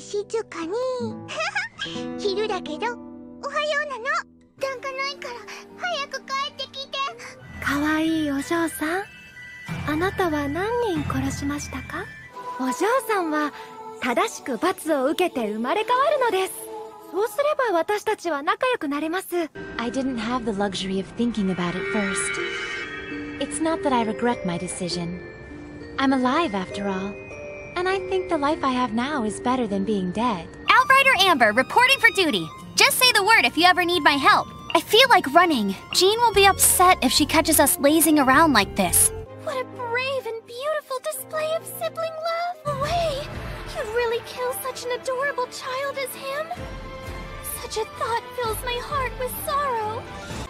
静かに。昼だけど、おはようなの。なんかないから、早く帰ってきて。 かわいいお嬢さん。あなたは何人殺しましたか？お嬢さんは正しく罰を受けて生まれ変わるのです。そうすれば私たちは仲良くなれます。 I didn't have the luxury of thinking about it first. It's not that I regret my decision. I'm alive after all. And I think the life I have now is better than being dead. Outrider Amber, reporting for duty. Just say the word if you ever need my help. I feel like running. Jean will be upset if she catches us lazing around like this. What a brave and beautiful display of sibling love! Wei, you'd really kill such an adorable child as him? Such a thought fills my heart with sorrow.